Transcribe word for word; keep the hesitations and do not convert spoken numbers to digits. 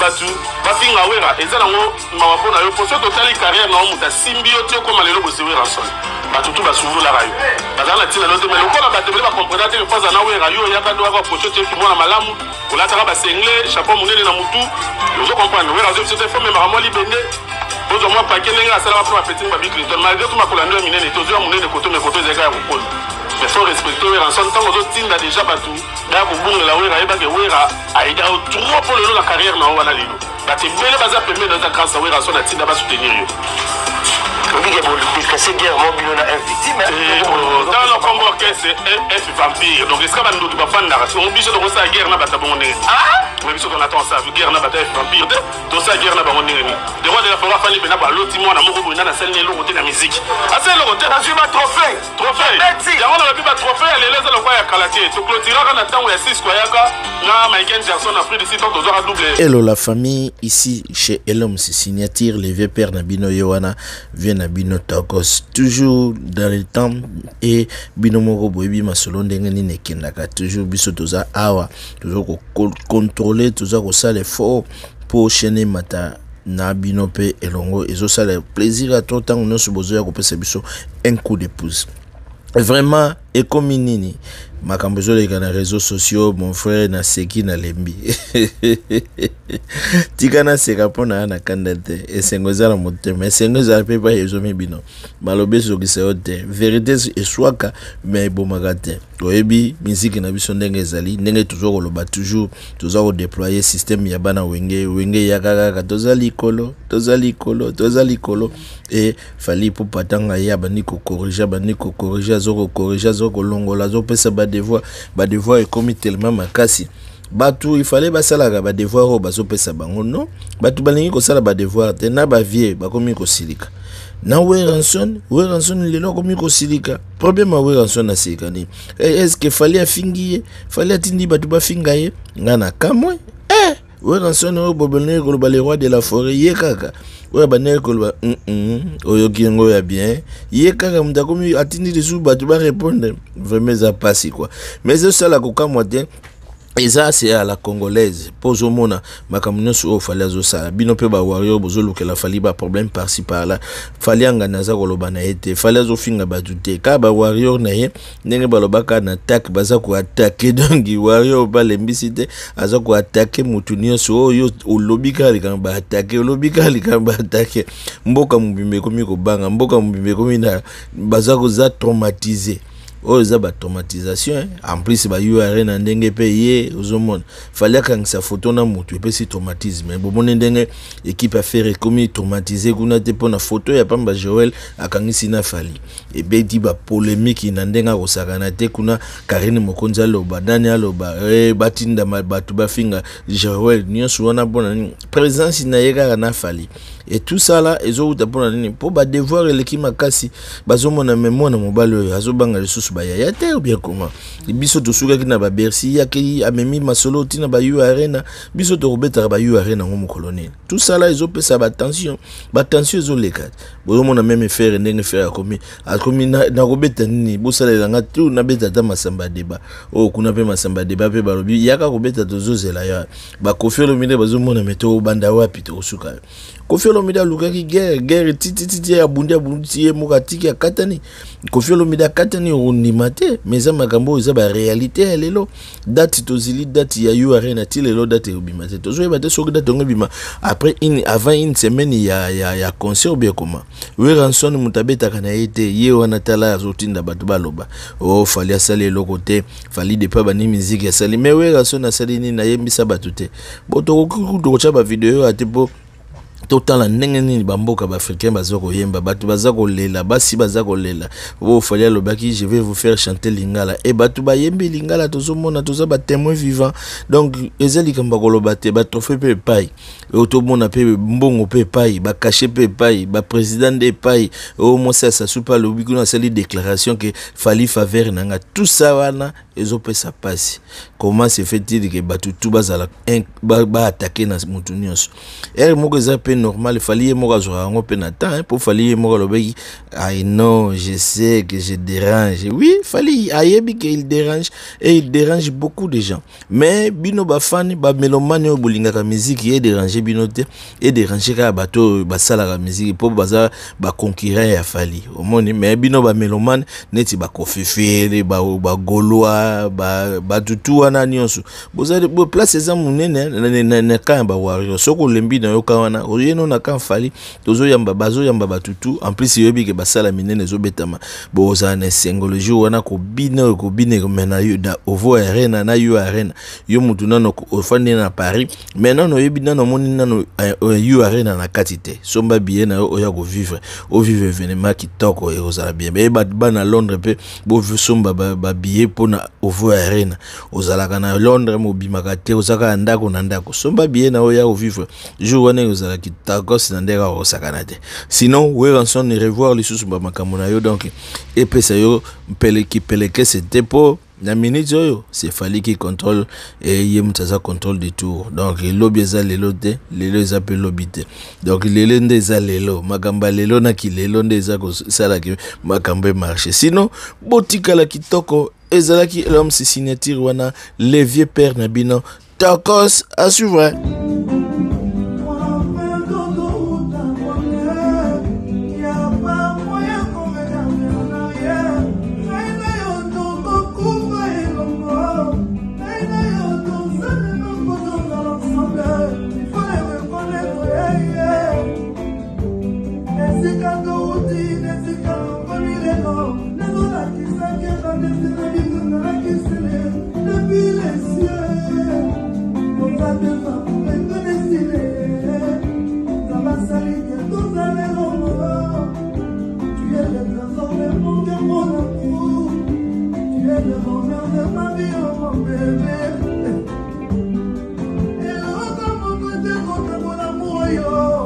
batu bafinga wera ezala ngo mawapona yo poso totali carrière na muta simbio te ko malelo bo sewe ranson batu tu basuvula rayo bazala tina lote mais lokola bato ba comprendre te pas na wera yo yaka do ka poso te mwana malamu kolata ba sengle chapeau munene na mutu yo comprendre wera zo te fo même ramoli bende bozo moi paquet nenga sala ba petit ba big Clinton malgré tout ma kolando minene to zo munene koto me koto zeka ya kokolo mais faut respecter wera son tant aux tinda déjà batu da ko bunga la wera eba ke wera aida trop pour le la carrière na wana lino bati mbele baza pembe dans ta grâce wera son tinda ba soutenir yo on dit que bon le casser guerre mobile na victime dans le combat que c'est F vampire donc est-ce que ba ndoki ba fanda si on biso de ça guerre na bata bongo ndenge ah mais biso on attend ça guerre na bata F vampire to ça guerre na bongo ndenge ni de roi de la forêt fani bena ba loti mona moko boina na sel ne lo côté na musique assez le côté na suba trophée trophée ya on a pas trophée elle les le quoi ya kalatie to clôturera na tango ya six kwa yaka na Michael Jackson a pris de six ans to zora double. Hello la famille, ici chez Elom c'est signature les vieux pères na bino yowana vient na bino tokos toujours dans le temps et bino moko boyebi masolo ndenge ni nekendaka toujours biso toza awa toujours ko contrôler toujours ko ça les fort pour chaîner mata na bino pe elongo ezo ça le plaisir à tout temps on se besoin ko pesa biso un coup de pouce vraiment et comme nini makambozo les na réseaux sociaux mon frère na seki na lembi tikana seka pona na kandate esengoza na motema esengoza pe ba yezo mibino malobe so kiseote vérité eswaka mais bomagate oyebi musique na biso ndenge ezali ndenge toujours koloba toujours toujours déployer système ya bana wenge wenge ya kaka tozali kolo tozali kolo tozali kolo et fali pour patanga ya bani ko corriger bani ko corriger zo ko corriger zo ko longola zo pesa ba devoir ba devoir est commis tellement makasi batu il fallait ba sala ba devoir o bazo pesa bango non batu balingi ko sala ba devoir te na ba vie ba komi ko silika na we ranson we ranson lelo komi ko silika problème we ranson na sikani est-ce que fallait afingie fallait atindi batu ba fingaye ngana kamwe eh we ranson o bobelne ko ba le roi de la forêt ye kaka ouais banel kolba mm oyo kingo ya bien ye kaka mta komi atindi de sous batu ba répondre vraiment ça passe quoi mais c'est ça la koka moitié et ça c'est à la congolaise pose au mona makamno so fallait zo ça bino pe ba warrior bozolo ke la fali ba problème par ci par là fallait ngana za koloba na été fallait zo finga ba douter ka ba warrior na ye ndenge balobaka na attaque baza ko attaquer donc warrior ba lembisite aza ko attaquer mutunio so yo olobika likamba ba attaquer olobika likamba attaquer mboka mubimbe komi ko banga mboka mubimbe komi na baza ko za traumatisé. Oh, ça ba traumatisation en plus ba U R N ndenge payé aux hommes fallait quand sa photo na mutu et puis c'est traumatisme mais bon ndenge équipe a fait comme traumatisé kuna te pona photo ya pamba Joël akangisi na fali et be di ba polémique na ndenga ko sakana te kuna Karine Mokonza loba dani aloba eh batinda batu ba finga Joël nyonso wana bona présence na yeka na fali et tout ça là ezo utapona nini pour ba devoir l'équipe makasi bazomona mémoire na mobalo azobanga lisusu ba ya te ou bien comment biso to suka kina ba Bercy ya ki amemi masolo tina ba U R N biso to robeta ba U R N ngomo colonel tout ça là ezo pesa ba tension ba tension ezo leka bozomona même faire ndenge faire komi akomi na robeta nini bosala nga tout na beta ta masamba débat oh kuna pe masamba débat pe balobi yaka robeta to zozela ya ba kofiolo mine bazomona meto banda wapi to suka kofiolo mida lukaki guerre guerre titi titi ya bundia bundi ye mukatiki ya katani kofiolo mida katani unimate meza makambo za ba réalité lelo date tozili date ya U R N ati lelo date ubimate tozo yeba te soki date ngobima après une avant une semaine ya ya ya concert bien comment we ranson mutabeta kana ete ye wana tala zotinda batu baloba oh fali asali loko te fali de pa bani musique ya sali mais we ranson asali ni na yembisa batu te boto ko ko cha ba vidéo atipo total la ndenge ni bamboka ba africain bazoko yemba batu bazako lela basi bazako lela wo fallait le baki je vais vous faire chanter lingala et batu ba yembe lingala tozomona toza ba témoin vivant donc ezali kamba koloba te ba trophée pe pai otomona pe mbongo pe pai ba caché pe pai ba président de pai au moins ça ça soupa le bikuna sali déclaration que fali faveur nanga tout ça wana ezopesa pasi. Comment se fait-il que batutu bazala ba, ba attaquer na mutu nyonso? Er moko eza pe normal, fallait moko azwa ngo pe na temps pour fallait moko lobeki ah non, je sais que je dérange. Oui, fallait ayebi que il dérange et il dérange beaucoup de gens. Mais bino ba fan ba mélomane o bolinga ka musique et déranger bino te et déranger ka bato ba sala ka musique pour baza ba concurrent ya fallait. Au monde mais bino ba mélomane neti ba kofefele ba ba goloa ba ba tutu wana nyonso. Boza bo place eza munene na na ka ba wario. Soko lembi na yo ka wana oyeno na ka fallait tozo yamba bazo yamba ba tutu en plus yobi ke basala minene zo betama boza na sengoloji wana ko bino ko bine ko mena yo da ovo arena na yo arena yo mutu nano ofandi na Paris maintenant no yebi nano moni nano yo arena na katite somba bien na yo ya ko vivre o vivre événement qui toko e ozala bien be ba ba na Londres pe bo somba ba, ba billet pona ovo arena ozala kana Londres mo bimaka te ozaka ndako na ndako somba bien na yo ya ko vivre jour wana ozala ki takos na ndeka ko sakana te sinon we ranson ne revoir les sous ba makamona yo donc et pesa yo pele ki peleke c'était pour na minute yo c'est fallait qui contrôle et yemtaza contrôle du tour donc lobby za lelo te lelo za pe lobby te donc lelo ndeza lelo makamba lelo na ki lelo ndeza ko sala ki makambe marché sinon botika la kitoko ezala ki l'homme si signature wana les vieux pères na bino takos à suivre. Yo